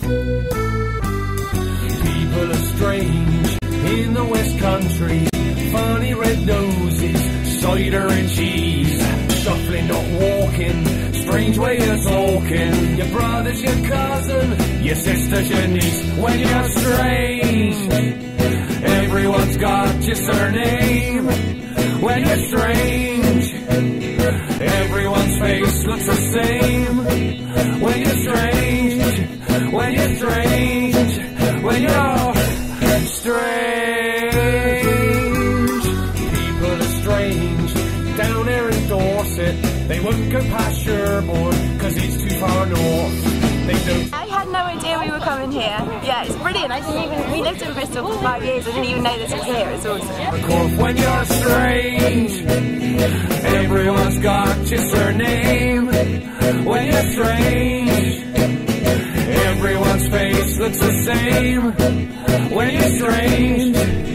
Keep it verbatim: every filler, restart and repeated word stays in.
People are strange in the West Country. Funny red noses, cider and cheese. Shuffling, not walking, strange way of talking. Your brother's your cousin, your sister's your niece. When you're strange, everyone's got your surname. When you're strange, everyone's face looks the same. When you're strange, when you're strange, when you're strange. People are strange down there in Dorset. They won't go past Sherborne cause it's too far north. They don't. I had no idea we were coming here. Yeah, it's brilliant. I didn't even, we lived in Bristol for five years. I didn't even know this was here. It's awesome. When you're strange, everyone's got your surname. When you're strange, everyone's face looks the same. When you're strange,